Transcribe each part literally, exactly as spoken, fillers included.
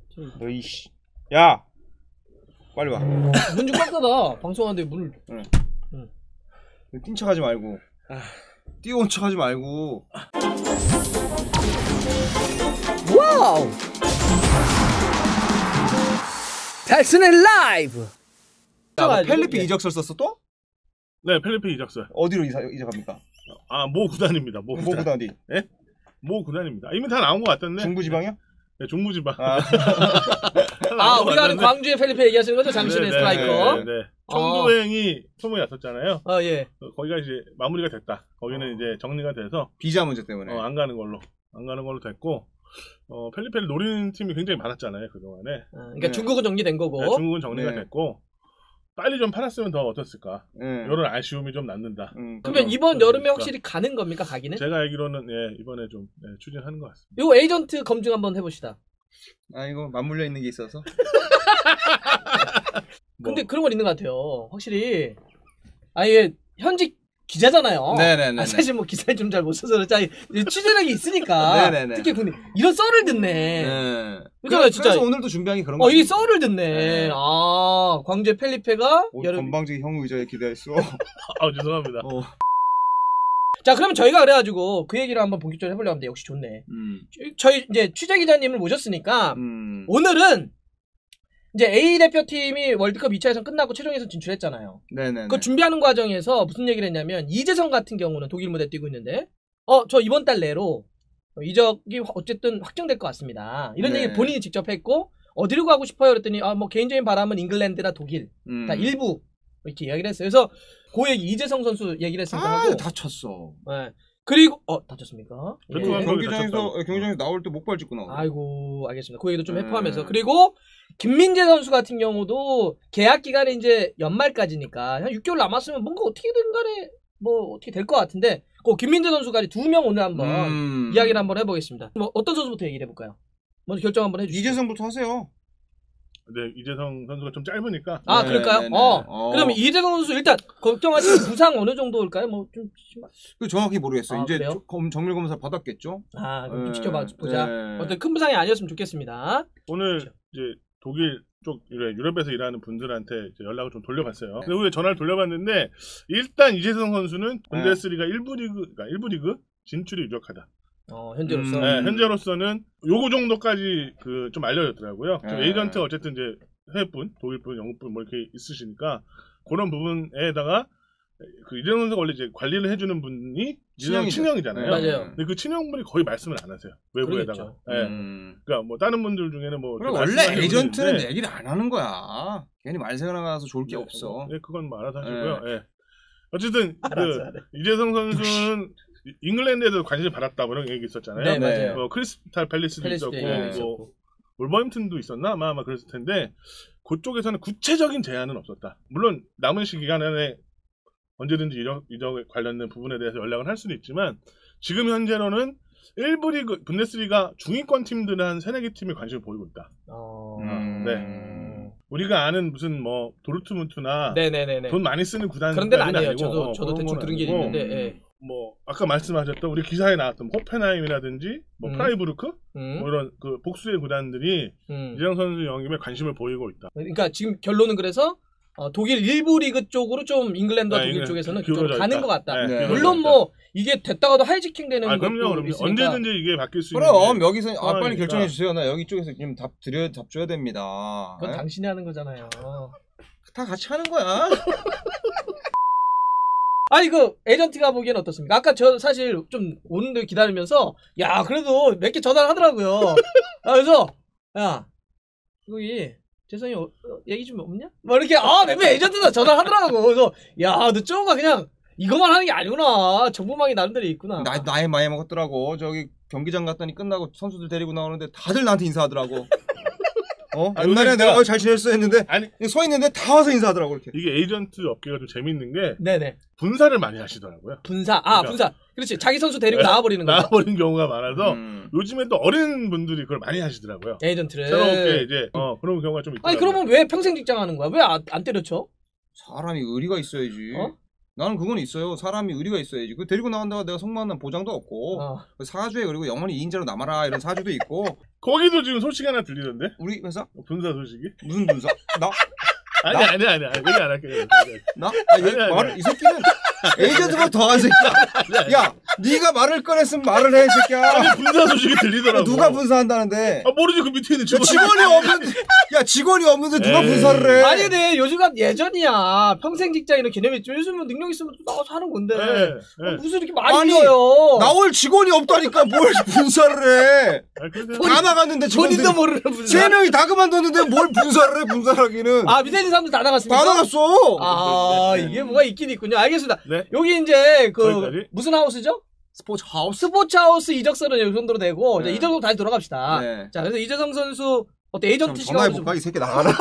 너 이씨. 야. 빨리 와. 문 좀 꽉 닫아. 방송하는데 문을. 응. 응. 뛴 척하지 말고. 아. 뛰어온 척하지 말고. 와우. 달슨의 라이브. 야, 펠리페 이적설 썼어 또? 네, 펠리페 이적설. 어디로 이사, 이적합니까? 아, 모 구단입니다. 모, 모 구단 어디? 예? 모 구단입니다. 이미 다 나온 것 같던데. 중부지방이요? 네, 중부지방. 아, 아 우리가 아는 광주의 펠리페 얘기하시는 거죠? 장신의 스트라이커. 네, 네. 청도행이 소문이 났었잖아요. 아 예. 거기가 이제 마무리가 됐다. 거기는 어. 이제 정리가 돼서 비자 문제 때문에 어, 안 가는 걸로 안 가는 걸로 됐고, 어, 펠리페를 노리는 팀이 굉장히 많았잖아요 그 동안에. 아, 그러니까 네. 중국은 정리된 거고. 네, 중국은 정리가 네. 됐고 빨리 좀 팔았으면 더 어땠을까. 네. 이런 아쉬움이 좀 남는다. 음, 그러면 그럼. 이번 여름에 확실히 가는 겁니까 가기는? 제가 알기로는 예, 이번에 좀 예, 추진하는 것 같습니다. 요 에이전트 검증 한번 해봅시다. 아 이거 맞물려 있는 게 있어서. 근데 뭐. 그런 건 있는 것 같아요. 확실히 아예 현직 기자잖아요. 네네네. 아, 사실 뭐 기사를 좀 잘 못 써서 그렇지 취재력이 있으니까. 네네네. 특히 군대 이런 썰을 듣네. 네. 그러니까 진짜. 그래서 오늘도 준비한 게 그런 거. 어, 이 썰을 듣네. 네. 아, 광주의 펠리페가 오, 여름. 건방지게 형 의자에 기대했어. 아 죄송합니다. 어. 자, 그러면 저희가 그래가지고 그 얘기를 한번 본격적으로 해보려고 하는데 역시 좋네. 음. 저희 이제 취재 기자님을 모셨으니까 음. 오늘은 이제 A 대표팀이 월드컵 이 차 예선 끝나고 최종 예선 진출했잖아요. 네네. 그 준비하는 과정에서 무슨 얘기를 했냐면 이재성 같은 경우는 독일 무대 뛰고 있는데 어, 저 이번 달 내로 이적이 어쨌든 확정될 것 같습니다. 이런 네. 얘기 본인이 직접 했고 어디로 가고 싶어요? 그랬더니 아, 뭐 개인적인 바람은 잉글랜드나 독일 음. 다 일부 이렇게 이야기를 했어요. 그래서 그 얘기 이재성 선수 얘기를 했으니까 아, 하고 다쳤어. 네. 그리고 어 다쳤습니까? 네. 예. 경기장에서 경기장에서 나올 때 목발 짚고 나와. 아이고 알겠습니다. 그 얘기도 좀 네. 해포하면서 그리고 김민재 선수 같은 경우도 계약 기간이 이제 연말까지니까 한 육 개월 남았으면 뭔가 어떻게든 간에 뭐 어떻게 될 것 같은데 그 김민재 선수까지 두 명 오늘 한번 음. 이야기를 한번 해보겠습니다. 뭐 어떤 선수부터 얘기를 해볼까요? 먼저 결정 한번 해주시죠. 이재성부터 하세요. 네, 이재성 선수가 좀 짧으니까. 아 네, 그럴까요? 네, 네. 어. 어. 그럼 이재성 선수 일단 걱정하시는 부상 어느 정도일까요? 뭐 좀 심한. 그 정확히 모르겠어요. 아, 이제 그래요? 조- 검, 정밀 검사 받았겠죠? 아 그럼 좀 네, 지켜봐 보자. 네. 어떤 큰 부상이 아니었으면 좋겠습니다. 오늘 그렇죠. 이제 독일 쪽 유럽- 유럽에서 일하는 분들한테 이제 연락을 좀 돌려봤어요. 근데 후에 전화를 돌려봤는데 일단 이재성 선수는 분데스리가 일 부 리그, 그러니까 일 부 리그 진출이 유력하다. 어 현재로서. 음. 네, 현재로서는 요거 정도까지 그 좀 알려졌더라고요. 좀 네. 에이전트가 어쨌든 이제 해외분, 독일분, 영국분 뭐 이렇게 있으시니까 그런 부분에다가 그 이재성 선수가 원래 이제 관리를 해주는 분이 이재성 친형이죠. 친형이잖아요. 네. 맞아요. 근데 그 친형분이 거의 말씀을 안 하세요. 외부에다가. 그러겠죠. 네. 음. 그러니까 뭐 다른 분들 중에는 뭐 그리고 이렇게 원래 말씀하시는 에이전트는 분들인데 얘기를 안 하는 거야. 괜히 말세가 나가서 좋을 게 네, 없어. 네, 그건 뭐 알아서 하시고요. 예. 어쨌든 알아서 그 하네. 이재성 선수는 잉글랜드에도 관심을 받았다 뭐 이런 얘기 있었잖아요. 네, 네. 맞아요. 뭐 크리스탈 팰리스도 팰리스도 있었고 얘기 뭐 있었고. 울버햄튼도 있었나 아마 아마 그랬을 텐데 그쪽에서는 구체적인 제안은 없었다. 물론 남은 시기간 안에 언제든지 이적, 이적 관련된 부분에 대해서 연락을 할 수는 있지만 지금 현재로는 일 부 리그 분데스리가 중위권 팀들은 한 세네 개 팀이 관심을 보이고 있다. 어... 음. 네. 우리가 아는 무슨 뭐 도르트문트나 네네네네. 돈 많이 쓰는 구단 그런 데는 아니에요. 아니고, 저도 어, 저도 그런 대충 건 들은 게 아니고, 있는데. 예. 뭐 아까 말씀하셨던 우리 기사에 나왔던 호펜하임이라든지 뭐 음. 프라이부르크 음. 뭐 이런 그 복수의 구단들이 음. 이재성 선수 영입에 관심을 보이고 있다. 그러니까 지금 결론은 그래서 어, 독일 일부 리그 쪽으로 좀 잉글랜드와 네, 독일 잉글랜드 쪽에서는 기울어져 그쪽으로 가는 있다. 것 같다. 네, 네. 기울어져 물론 있다. 뭐 이게 됐다가도 하이지킹 되는 아, 것도 그럼요, 그럼요. 있으니까. 언제든지 이게 바뀔 수 있는. 그럼 게 여기서 아, 빨리 상황이니까. 결정해 주세요. 나 여기 쪽에서 지금 답 드려 답 줘야 됩니다. 그건 네? 당신이 하는 거잖아요. 다 같이 하는 거야. 아니 그 에이전트가 보기엔 어떻습니까? 아까 저 사실 좀 오는데 기다리면서 야 그래도 몇 개 전화를 하더라고요. 아, 그래서 야 여기 재성이 어, 어, 얘기 좀 없냐? 뭐 이렇게 아 몇몇 에이전트가 전화를 하더라고. 그래서 야 너 쪼가 그냥 이거만 하는 게 아니구나. 정보망이 나름대로 있구나. 나 나이 많이 먹었더라고. 저기 경기장 갔더니 끝나고 선수들 데리고 나오는데 다들 나한테 인사하더라고. 어? 아, 옛날에 요새 내가 진짜- 어, 잘 지냈어 했는데 아니 서 있는데 다 와서 인사하더라고 이렇게. 이게 에이전트 업계가 좀 재밌는 게 네네. 분사를 많이 하시더라고요. 분사. 아 그러니까- 분사. 그렇지. 자기 선수 데리고 네. 나와버리는 거. 나와버린 경우가 많아서 음. 요즘에 또 어린 분들이 그걸 많이 하시더라고요. 에이전트를. 새롭게 이제 어 그런 경우가 좀 있더라고요. 아니 그러면 왜 평생 직장 하는 거야? 왜 안 안 때려쳐? 사람이 의리가 있어야지. 어? 나는 그건 있어요. 사람이 의리가 있어야지. 그 데리고 나간다가 내가 속마는 보장도 없고 어. 사주에 그리고 영원히 이인자로 남아라 이런 사주도 있고. 거기도 지금 소식 하나 들리던데? 우리 회사 분사 소식이? 무슨 분사? 나? 아니 나? 아니 아니 아니 얘기 안 할게요. 나? 아, 얘, 아니, 아니, 말을 아니. 이 새끼는 에이전트보다 더한 새끼야. 야, 네가 말을 꺼냈으면 말을 해, 이 새끼야. 아니 분사 소식이 들리더라고. 누가 분사한다는데? 아 모르지 그 밑에 있는 야, 직원. 직원이 없는데, 야, 직원이 없는데 누가 에이. 분사를 해? 아니 근데 요즘은 예전이야. 평생 직장인은 개념이 있죠. 요즘은 능력 있으면 또 나가서 하는 건데. 네, 어, 네. 무슨 이렇게 많이 아니, 비어요. 나올 직원이 없다니까 뭘 분사를 해? 아, 그래서 다 나갔는데 직원들 본인도 모르는 분사. 세 명이 다 그만뒀는데 뭘 분사를 해? 분사하기는 아 밑에 있는 사람들 다 나갔습니까? 다 나갔어. 아 네, 네. 이게 뭐가 있긴 있군요. 알겠습니다. 네. 여기 이제 그 거기까지? 무슨 하우스죠? 스포츠 하우스. 스포츠 하우스 이적설은 이 정도로 되고 네. 이제 이정도 다시 돌아갑시다. 네. 자 그래서 이재성 선수 어때 에이전트 시간 전화해볼까? 이 새끼 나가라.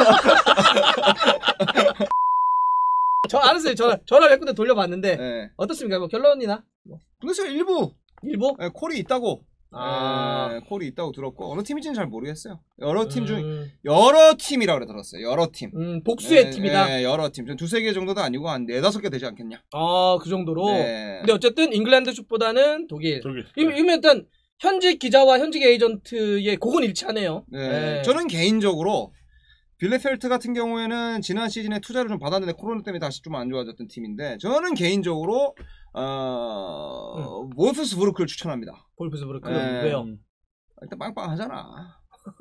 저 알았어요. 전화 전화 몇 군데 돌려봤는데 네. 어떻습니까? 뭐 결론이나 그래서 일부 일부? 네, 콜이 있다고. 아. 네, 콜이 있다고 들었고 어느 팀인지는 잘 모르겠어요. 여러 팀 중 음, 여러 팀이라고 그래 들었어요. 여러 팀. 음, 복수의 네, 팀이다. 네, 여러 팀. 좀 두세 개 정도도 아니고 한 네다섯 개 되지 않겠냐. 아, 그 정도로. 네. 근데 어쨌든 잉글랜드 쪽보다는 독일. 저기. 이거 이거 일단 현직 기자와 현직 에이전트의 그건 일치하네요. 네. 네. 저는 개인적으로 빌레펠트 같은 경우에는 지난 시즌에 투자를 좀 받았는데 코로나 때문에 다시 좀 안 좋아졌던 팀인데 저는 개인적으로 어... 음. wolfsburg를 추천합니다. 볼프스부르크. 네. 왜요? 일단 빵빵하잖아.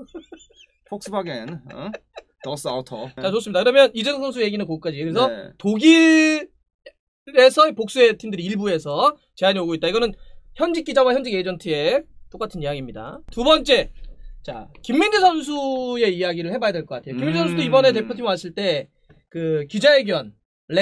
폭스바겐, 어? 더스 아우터. 자, 좋습니다. 그러면 이재성 선수 얘기는 거기까지. 그래서 네. 독일에서 복수의 팀들이 일부에서 제안이 오고 있다. 이거는 현직 기자와 현직 에이전트의 똑같은 이야기입니다. 두 번째. 자, 김민재 선수의 이야기를 해봐야 될 것 같아요. 김민재 음. 선수도 이번에 대표팀 왔을 때 그 기자회견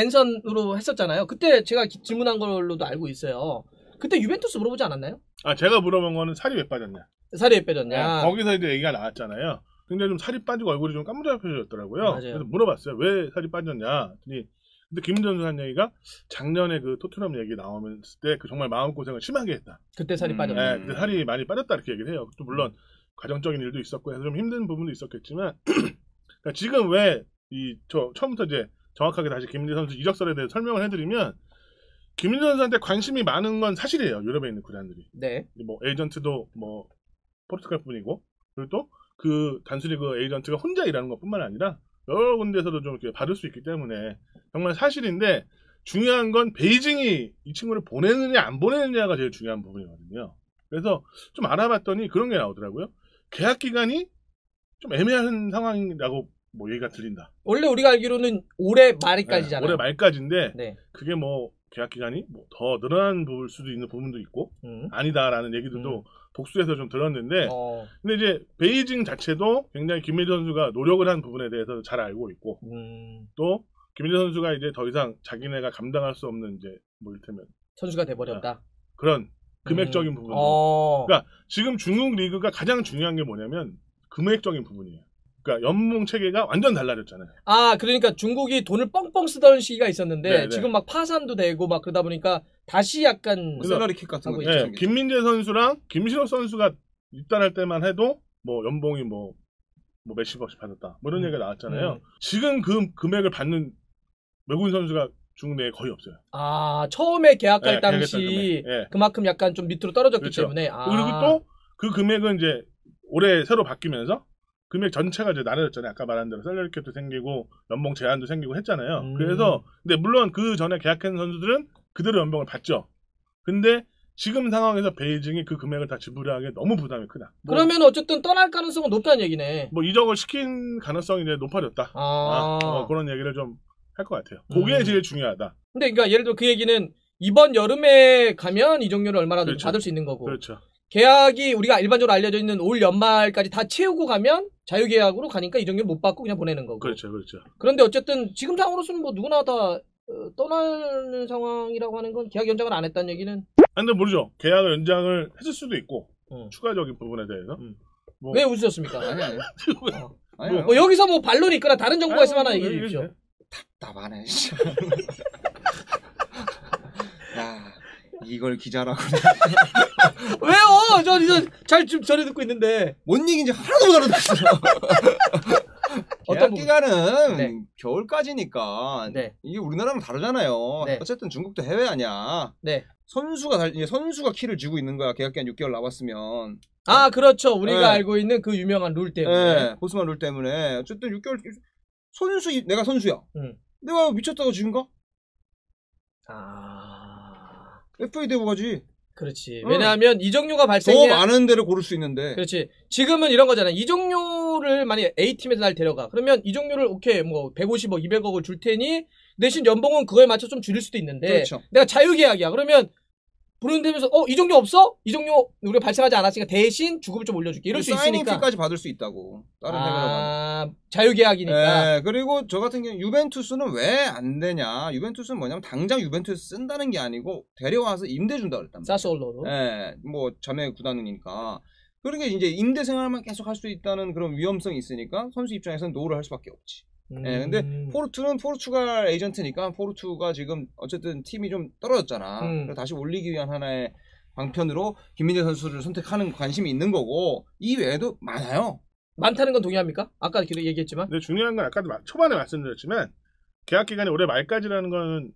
랜선으로 했었잖아요. 그때 제가 기- 질문한 걸로도 알고 있어요. 그때 유벤투스 물어보지 않았나요? 아 제가 물어본 거는 살이 왜 빠졌냐. 살이 왜 빼졌냐? 네, 거기서 이제 얘기가 나왔잖아요. 근데 좀 살이 빠지고 얼굴이 좀 까무잡혀졌더라고요. 맞아요. 그래서 물어봤어요. 왜 살이 빠졌냐. 그랬더니 근데 김민재 한 얘기가 작년에 그 토트넘 얘기 나오면 때 그 정말 마음고생을 심하게 했다. 그때 살이 음. 빠졌다. 네, 근데 살이 많이 빠졌다 이렇게 얘기를 해요. 또 물론 가정적인 일도 있었고 해서 좀 힘든 부분도 있었겠지만 그러니까 지금 왜 이 저 처음부터 이제 정확하게 다시 김민재 선수 이적설에 대해 설명을 해드리면 김민재 선수한테 관심이 많은 건 사실이에요. 유럽에 있는 구단들이. 네. 뭐 에이전트도 뭐 포르투갈 뿐이고 그리고 또 그 단순히 그 에이전트가 혼자 일하는 것뿐만 아니라 여러 군데서도 좀 이렇게 받을 수 있기 때문에 정말 사실인데 중요한 건 베이징이 이 친구를 보내느냐 안 보내느냐가 제일 중요한 부분이거든요. 그래서 좀 알아봤더니 그런 게 나오더라고요. 계약 기간이 좀 애매한 상황이라고 뭐 얘기가 들린다. 원래 우리가 알기로는 올해 말까지잖아요. 네, 올해 말까지인데 네. 그게 뭐 계약 기간이 뭐 더 늘어난 부분 수도 있는 부분도 있고 음. 아니다라는 얘기들도 복수해서 좀 들었는데 어. 근데 이제 베이징 자체도 굉장히 김민재 선수가 노력을 한 부분에 대해서 잘 알고 있고 음. 또 김민재 선수가 이제 더 이상 자기네가 감당할 수 없는 이제 뭐 이를테면 선수가 돼버렸다. 그런 금액적인 음. 부분. 어. 그러니까 지금 중국 리그가 가장 중요한 게 뭐냐면 금액적인 부분이에요. 그러니까 연봉 체계가 완전 달라졌잖아요. 아, 그러니까 중국이 돈을 뻥뻥 쓰던 시기가 있었는데 네, 네. 지금 막 파산도 되고 막 그러다 보니까 다시 약간 뭐 샐러리 킥 같은 거 하고 있죠. 네, 생기죠. 김민재 선수랑 김신호 선수가 입단할 때만 해도 뭐 연봉이 뭐, 뭐 몇십억씩 받았다. 뭐 이런 음. 얘기가 나왔잖아요. 음. 지금 그 금액을 받는 외국인 선수가 중국 내에 거의 없어요. 아, 처음에 계약할 네, 당시 계약했던 금액. 예. 그만큼 약간 좀 밑으로 떨어졌기 그렇죠. 때문에 아. 그리고 또 그 금액은 이제 올해 새로 바뀌면서 금액 전체가 이제 나눠졌잖아요. 아까 말한 대로 셀러리 캡도 생기고 연봉 제한도 생기고 했잖아요. 음. 그래서 근데 물론 그 전에 계약한 선수들은 그대로 연봉을 받죠. 근데 지금 상황에서 베이징이 그 금액을 다 지불하기에 너무 부담이 크다. 뭐, 그러면 어쨌든 떠날 가능성은 높다는 얘기네. 뭐 이적을 시킨 가능성이 이제 높아졌다. 아. 아, 어, 그런 얘기를 좀 할 것 같아요. 그게 음. 제일 중요하다. 근데 그러니까 예를 들어 그 얘기는 이번 여름에 가면 이적료를 얼마라도 그렇죠. 받을 수 있는 거고. 그렇죠. 계약이 우리가 일반적으로 알려져 있는 올 연말까지 다 채우고 가면 자유계약으로 가니까 이적료 못 받고 그냥 보내는 거고. 그렇죠. 그렇죠. 그런데 어쨌든 지금 상황으로서는 뭐 누구나 다 어, 떠나는 상황이라고 하는 건 계약 연장을 안 했다는 얘기는 아, 근데 모르죠. 계약을 연장을 했을 수도 있고 음. 추가적인 부분에 대해서. 음. 뭐, 왜 웃으셨습니까? 아니 아니. 어. 아니. 뭐 여기서 뭐 반론이 있거나 다른 정보가 있으면 하나 아니, 얘기해 뭐, 주십시오. 답답하네. 진짜. 야 이걸 기자라고. 왜요? 저 이제 잘 지금 전해 듣고 있는데 뭔 얘기인지 하나도 못 알아듣겠어요. 어떤 계약, 기간은 네. 겨울까지니까 네. 이게 우리나라랑 다르잖아요. 네. 어쨌든 중국도 해외 아니야. 네. 선수가 달- 이제 선수가 키를 쥐고 있는 거야. 계약 기간 육 개월 남았으면. 아, 그렇죠. 우리가 네. 알고 있는 그 유명한 룰 때문에. 네, 보스만 룰 때문에 어쨌든 육 개월 선수 내가 선수야. 음. 내가 미쳤다고 지금가? 아, 에프에이 대고 가지. 그렇지. 응. 왜냐하면 이적료가 더 발생해야 많은 데를 고를 수 있는데. 그렇지. 지금은 이런 거잖아. 이적료를 만약에 A팀에서 날 데려가. 그러면 이적료를 오케이 뭐 백오십억, 이백억을 줄 테니 대신 연봉은 그거에 맞춰 좀 줄일 수도 있는데 그렇죠. 내가 자유계약이야. 그러면 부르는데면서 어 이적료 없어? 이적료 우리가 발생하지 않았으니까 대신 주급을 좀 올려줄게. 이럴 수 사이닝 있으니까. 피까지 받을 수 있다고. 다른 해외로 가면. 아, 자유계약이니까. 네, 그리고 저 같은 경우 유벤투스는 왜 안 되냐? 유벤투스는 뭐냐면 당장 유벤투스 쓴다는 게 아니고 데려와서 임대 준다 그랬단 말이야. 사솔로로. 네, 뭐 자매 구단이니까. 그러니까 이제 임대 생활만 계속 할 수 있다는 그런 위험성이 있으니까 선수 입장에서는 노를 할 수밖에 없지. 음. 네, 근데 포르투는 포르투갈 에이전트니까 포르투가 지금 어쨌든 팀이 좀 떨어졌잖아. 음. 그래서 다시 올리기 위한 하나의 방편으로 김민재 선수를 선택하는 관심이 있는 거고 이 외에도 많아요. 많다는 건 동의합니까? 아까 그 얘기했지만. 근데 중요한 건 아까도 마- 초반에 말씀드렸지만 계약 기간이 올해 말까지라는 거는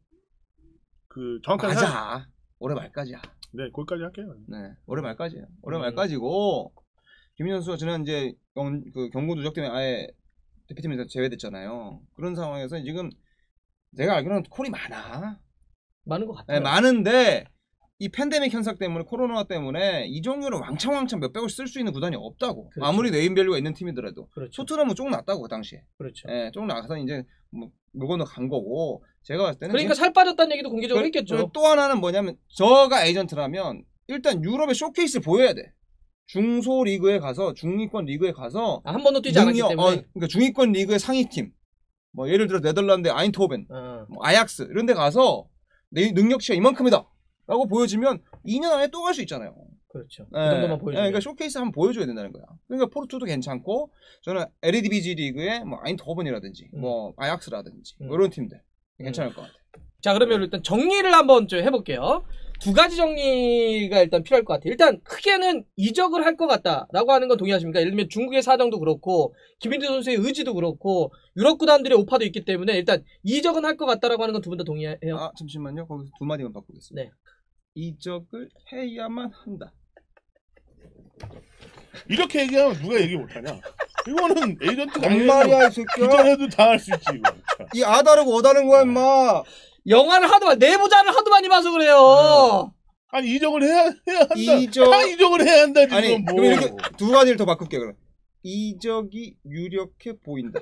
그 정확한 사- 맞아. 올해 말까지야. 네, 거기까지 할게요. 네, 올해 말까지예요. 올해 음. 말까지고 김민재 선수가 지난 이제 경, 그 경고 누적 때문에 아예 대표팀에서 제외됐잖아요. 그런 상황에서 지금 내가 알기로는 콜이 많아. 많은 것 같아요. 네, 많은데 이 팬데믹 현상 때문에 코로나 때문에 이적료를 왕창왕창 몇백을 쓸 수 있는 구단이 없다고. 그렇죠. 아무리 네임밸류가 있는 팀이더라도. 그렇죠. 토트넘은 쫑 났다고 그 당시에. 그렇죠. 예, 쫑 나가서 이제 뭐 물건을 간 거고 제가 봤을 때는 그러니까 살 빠졌다는 얘기도 공개적으로 그- 했겠죠. 그리고 또 하나는 뭐냐면 저가 에이전트라면 일단 유럽의 쇼케이스를 보여야 돼. 중소 리그에 가서 중위권 리그에 가서 아, 한 번도 뛰지 않았기 능력, 때문에. 어, 그러니까 중위권 리그의 상위팀 뭐 예를 들어 네덜란드 아인토벤, 어. 뭐 아약스 이런 데 가서 내 능력치가 이만큼이다 라고 보여지면 이 년 안에 또 갈 수 있잖아요. 그렇죠. 그 예, 정도만 예, 보여주면. 그러니까 쇼케이스 한번 보여줘야 된다는 거야. 그러니까 포르투도 괜찮고 저는 에르디비지 리그의 뭐 아인토벤이라든지 음. 뭐 아약스라든지 음. 뭐 이런 팀들 괜찮을 것 같아요. 자, 그러면 일단 정리를 한번 좀 해볼게요. 두 가지 정리가 일단 필요할 것 같아요. 일단 크게는 이적을 할 것 같다라고 하는 건 동의하십니까? 예를 들면 중국의 사정도 그렇고 김민재 선수의 의지도 그렇고 유럽 구단들의 오파도 있기 때문에 일단 이적은 할 것 같다라고 하는 건 두 분 다 동의해요. 아 잠시만요. 거기서 두 마디만 바꾸겠습니다. 네. 이적을 해야만 한다. 이렇게 얘기하면 누가 얘기 못하냐? 이거는 에이전트가 뭔 말이야 이 새끼야. 기자해도 다 할 수 있지 이거. 진짜. 이 아다르고 어다른 거야 임마. 영화를 하도 많이 내부자를 하도 많이 봐서 그래요. 아니 이적을 해야 해야 한다. 이적- 다 이적을 해야 한다 지금 아니 뭐. 그럼 이렇게 두 가지를 더 바꿀게 그럼. 이적이 유력해 보인다.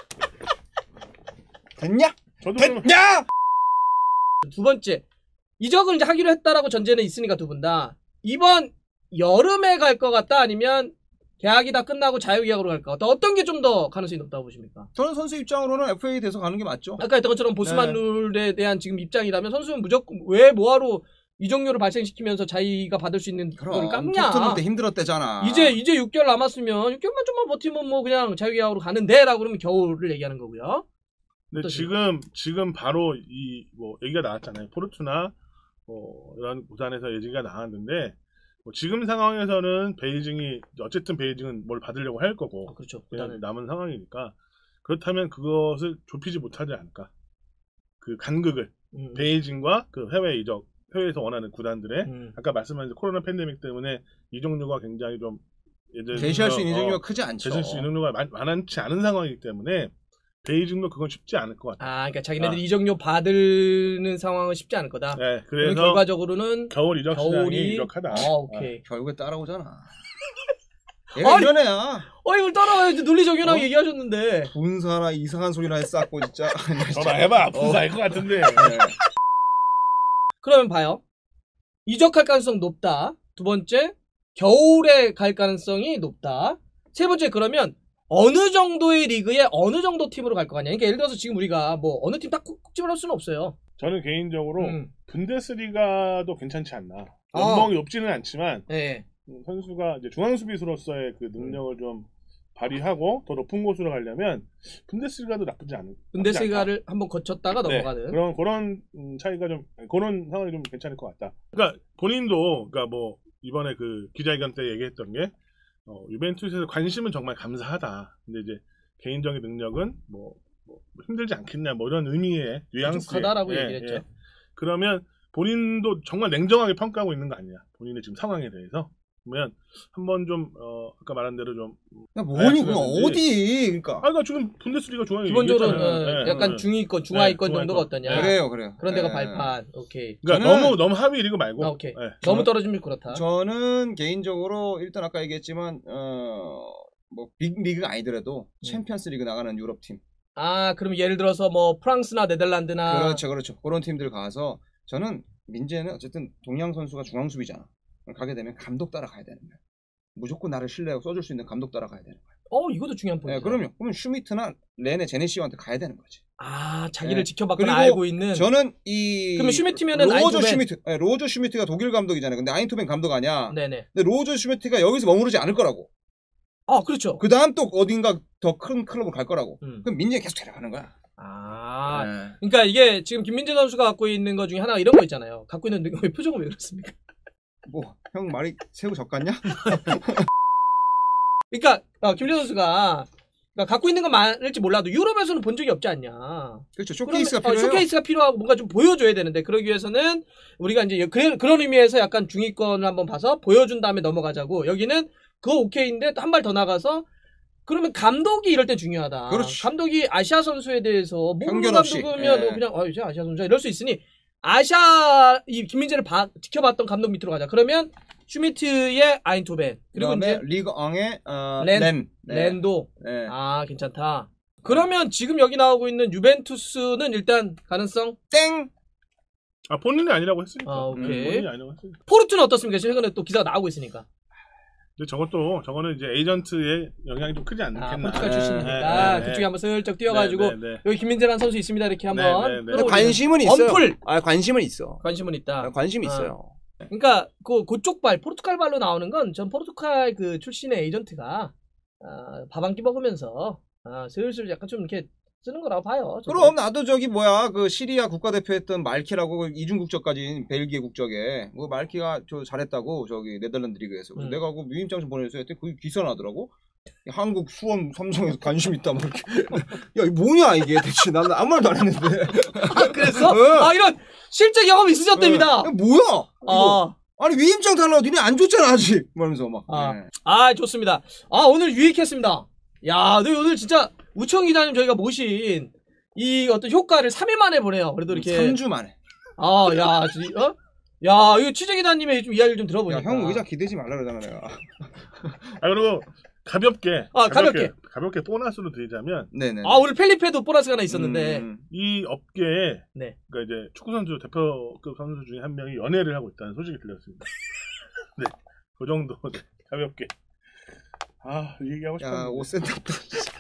됐냐? 저도 그러면 됐냐? 두 번째 이적을 이제 하기로 했다라고 전제는 있으니까 두 분 다 이번 여름에 갈 것 같다 아니면 계약이 다 끝나고 자유계약으로 갈 것 같다. 어떤 게 좀 더 가능성이 높다고 보십니까? 저는 선수 입장으로는 에프에이 돼서 가는 게 맞죠. 아까 했던 것처럼 보스만 네. 룰에 대한 지금 입장이라면 선수는 무조건 왜 뭐하러 이적료를 발생시키면서 자기가 받을 수 있는 그걸 깎냐? 토트넘 때 힘들었대잖아. 이제 이제 육 개월 남았으면 육 개월만 좀만 버티면 뭐 그냥 자유계약으로 가는데라고 그러면 겨울을 얘기하는 거고요. 근데 어떠세요? 지금 지금 바로 이 뭐 얘기가 나왔잖아요. 포르투나 뭐 이런 구단에서 얘기가 나왔는데 뭐 지금 상황에서는 베이징이 어쨌든 베이징은 뭘 받으려고 할 거고 아, 그렇죠. 그냥 구단은. 남은 상황이니까 그렇다면 그것을 좁히지 못하지 않을까. 그 간극을 음, 베이징과 그 해외 이적 해외에서 원하는 구단들의 음. 아까 말씀하신 코로나 팬데믹 때문에 이적료가 굉장히 좀 예전에 제시할 수 있는 어, 이적료가 크지 않죠. 제시할 수 있는 이적료가 많- 많지 않은 상황이기 때문에 베이징도 그건 쉽지 않을 것 같아요. 아, 그러니까 자기네들이 아. 이적료 받는 상황은 쉽지 않을 거다. 네, 그래서 그래서 결과적으로는 겨울 이적 시장이 겨울이 이렇하다. 아, 오케이. 결국에 따라오잖아. 얘가 아니. 이런 애야. 어, 이걸 따라와야지 논리적이라고 어? 얘기하셨는데. 분사나 이상한 소리나 쌓고 진짜. 전화해봐. 아픈서 알 것 같은데. 네. 그러면 봐요. 이적할 가능성 높다. 두 번째, 겨울에 갈 가능성이 높다. 세 번째, 그러면 어느 정도의 리그에 어느 정도 팀으로 갈 거 같냐. 그러니까 예를 들어서 지금 우리가 뭐 어느 팀 딱 콕 집어넣을 수는 없어요. 저는 개인적으로 음. 분데스리가도 괜찮지 않나. 아. 연봉이 높지는 않지만 예. 선수가 이제 중앙 수비수로서의 그 능력을 좀 발휘하고 더 높은 곳으로 가려면 분데스리가도 나쁘지 않은. 분데스리가를 한번 거쳤다가 네, 넘어가는. 그런 그런 음, 차이가 좀 그런 상황이 좀 괜찮을 것 같다. 그러니까 본인도 그러니까 뭐 이번에 그 기자회견 때 얘기했던 게 어, 유벤투스에서 관심은 정말 감사하다. 근데 이제 개인적인 능력은 뭐, 뭐 힘들지 않겠냐 뭐 이런 의미의 뉘앙스 부족하다라고 얘기를 했죠. 그러면 본인도 정말 냉정하게 평가하고 있는 거 아니냐 본인의 지금 상황에 대해서 그러면 한번 좀 어, 아까 말한 대로 좀 야, 뭐니 그거 어디 그러니까 아 그러니까 지금 분데스리가 좋아요. 기본적으로는 얘기했잖아요. 네, 약간 네. 중위권, 중하위권 네, 정도가 중하위권. 어떠냐. 네. 그래요 그래요. 그런 데가 네. 발판. 오케이. 그러니까 저는- 너무 너무 하위 리그 말고 아, 오케이. 네. 너무 떨어지면 그렇다. 저는 개인적으로 일단 아까 얘기했지만 어뭐 빅리그가 아니더라도 음. 챔피언스 리그 나가는 유럽 팀 아, 그럼 예를 들어서 뭐 프랑스나 네덜란드나 그렇죠 그렇죠 그런 팀들 가서 저는 민재는 어쨌든 동양 선수가 중앙 수비잖아. 가게 되면 감독 따라 가야 되는 거야. 무조건 나를 신뢰하고 써줄 수 있는 감독 따라 가야 되는 거야. 어, 이것도 중요한 포인트. 네, 그럼요. 그러면 슈미트나 레네 제네시오한테 가야 되는 거지. 아, 자기를 네. 지켜봤거나 그리고 알고 있는. 저는 이 그러면 슈미트면은 로저 아인토벤. 슈미트, 네, 로저 슈미트가 독일 감독이잖아요. 근데 아인토벤 감독 아니야. 네네. 근데 로저 슈미트가 여기서 머무르지 않을 거라고. 아, 그렇죠. 그 다음 또 어딘가 더 큰 클럽을 갈 거라고. 음. 그럼 민재 계속 데려가는 거야. 아, 네. 그러니까 이게 지금 김민재 선수가 갖고 있는 것 중에 하나가 이런 거 있잖아요. 갖고 있는 능- 왜 표정은 왜 그렇습니까? 뭐 형 말이 새우 젓 같냐? 그러니까 어, 김민재 선수가 그러니까 갖고 있는 건 많을지 몰라도 유럽에서는 본 적이 없지 않냐. 그렇죠. 쇼케이스가 그러면, 어, 필요해요. 쇼케이스가 필요하고 뭔가 좀 보여줘야 되는데 그러기 위해서는 우리가 이제 그, 그런 의미에서 약간 중위권을 한번 봐서 보여준 다음에 넘어가자고. 여기는 그거 오케이인데 한 발 더 나가서 그러면 감독이 이럴 때 중요하다. 그렇지. 감독이 아시아 선수에 대해서 모르는 편견 없이. 감독이면 예. 뭐 그냥 아 이제 아시아 선수야 이럴 수 있으니 아시아 이 김민재를 봐, 지켜봤던 감독 밑으로 가자. 그러면 슈미트의 아인토벤 그리고 그다음에 이제 리그 엉의 어, 렌. 렌. 네. 렌도 네. 아 괜찮다. 그러면 지금 여기 나오고 있는 유벤투스는 일단 가능성 땡. 아 본인이 아니라고 했으니까. 아, 오케이. 네, 본인이 아니라고 했으니까. 포르투는 어떻습니까? 최근에 또 기사가 나오고 있으니까. 근데 저것도 저거는 이제 에이전트의 영향이 좀 크지 않겠나. 아, 포르투갈 네, 출신이니까 네, 네, 그쪽에 한번 슬쩍 뛰어가지고 네, 네, 네. 여기 김민재라는 선수 있습니다 이렇게 한번 네, 네, 네. 끌어올리는 관심은 있어요. 언플 아, 관심은 있어. 관심은 있다. 아, 관심이 아. 있어요. 그러니까 그 그쪽 발 포르투갈 발로 나오는 건 전 포르투갈 그 출신의 에이전트가 아, 밥 한 끼 먹으면서 아, 슬슬 약간 좀 이렇게 쓰는 거라고 봐요. 저도. 그럼 나도 저기 뭐야 그 시리아 국가대표 했던 말키라고 이중 국적까지 벨기에 국적에 뭐 말키가 저 잘했다고 저기 네덜란드 리그에서 그래서 음. 내가 그 유임장 좀 보내줘야 했더니 그게 기사나더라고. 한국 수원 삼성에서 관심 있다 막 이렇게. 야 이거 뭐냐 이게 대체 나는 아무 말도 안 했는데. 아, 그래서 어. 아 이런 실제 경험 있으셨답니다. 야, 뭐야? 이거. 아, 아니 위임장 달라고 니네 안 줬잖아 아직. 말면서 막. 아. 네. 아 좋습니다. 아 오늘 유익했습니다. 야, 너 오늘 진짜 우청 기자님 저희가 모신 이 어떤 효과를 삼 일 만에 보네요. 그래도 이렇게 삼 주 만에. 아, 야, 지- 어? 야, 이거 취재 기자님의 좀 이야기를 좀 야, 들어보니까. 형 의자 기대지 말라 그러잖아 내가. 아 그리고 가볍게. 아, 가볍게. 가볍게 보너스로 드리자면 네네. 아, 오늘 펠리페도 보너스가 하나 있었는데. 음, 이 업계에 네. 그러니까 이제 축구 선수 대표급 선수 중에 한 명이 연애를 하고 있다는 소식이 들렸습니다. 네, 그 정도 네, 가볍게. 아, 이 얘기하고 야, 싶었는데. 옷 센터.